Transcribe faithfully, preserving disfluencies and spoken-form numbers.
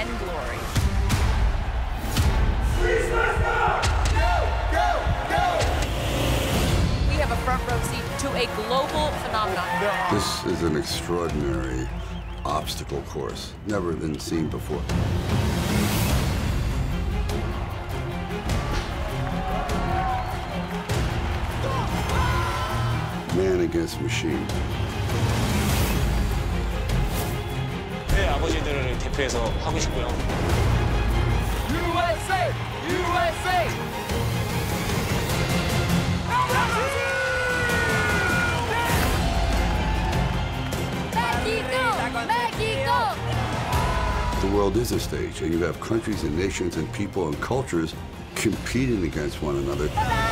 and glory. Beastmaster! Go, go, go! We have a front row seat to a global phenomenon. This is an extraordinary obstacle course, never been seen before. Man against machine. 네, 아버지들을 대표해서 하고 싶고요. U S A! U S A! Mexico! Mexico! The world is a stage, and you have countries and nations and people and cultures competing against one another.